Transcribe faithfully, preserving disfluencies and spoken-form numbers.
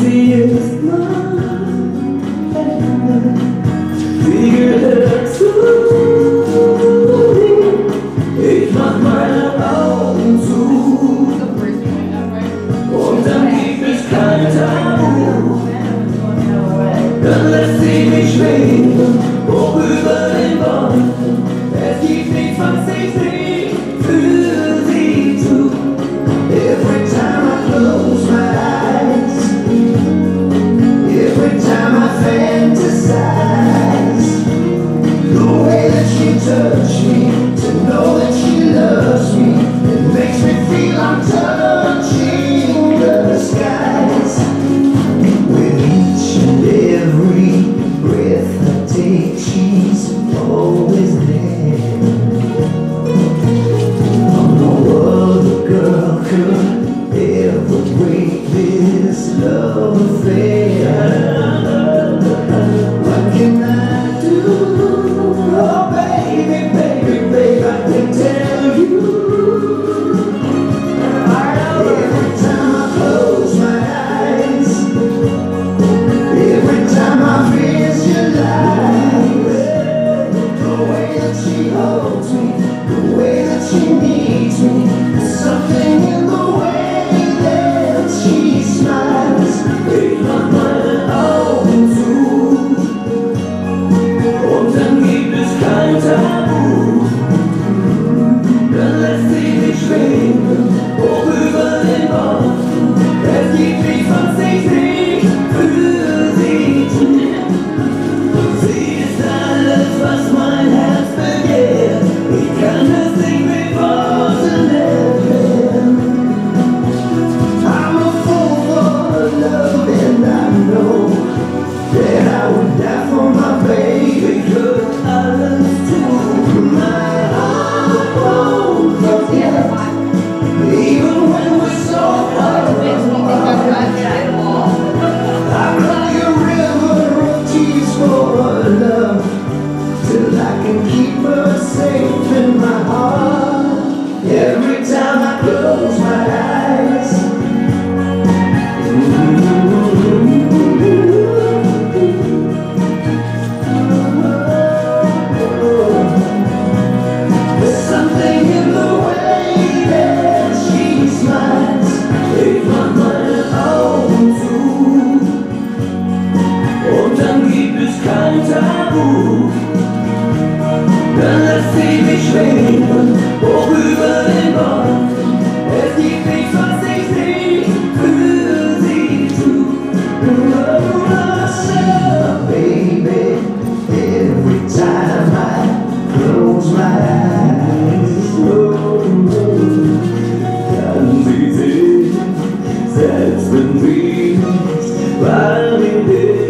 sie ist mein Ende. Sie gehört zu mir. Ich mach meine Augen zu und dann gibt es kein Tabu. Dann lässt sie mich schwingen, hoch über den Bäumen. Es gibt nichts, was ich nicht für sie tu. Every time I close my eyes, every time I fantasize, the way that she touched me, to know that she loves me, it makes me feel I'm touching the skies. With each and every breath I take, she's always there. No other girl could ever break this love affair. What can I do? Oh baby, baby, baby, I can tell you. Every time I close my eyes, every time I visualize the way that she holds me, the way that she needs me, there's something in the way that she smiles. Ich mach meine Augen zu und dann gibt es kein Tabu. Dann lässt sie mich schwingen, hoch über den Bäumen. Es gibt nichts, was ich nicht für sie tu. Sie ist alles, was mein Herz begehrt. Ich kann es nicht mit Worten erklären. I'm a fool for love and I know that I would die for my baby. Could alles tun, my heart won't forget. Even when we're so far apart, I cry a river of tears for love, till I can keep her safe in my heart. Every time I close my eyes, there's something in the way that she smiles. Ich mach meine Augen zu und dann gibt es kein Tabu. Dann lässt sie mich schwingen, hoch über den Bäumen. Es gibt nichts, was ich nicht für sie tu. Oh, baby, every time I close my eyes, oh, kann sie sehen, selbst wenn sie bei mir ist.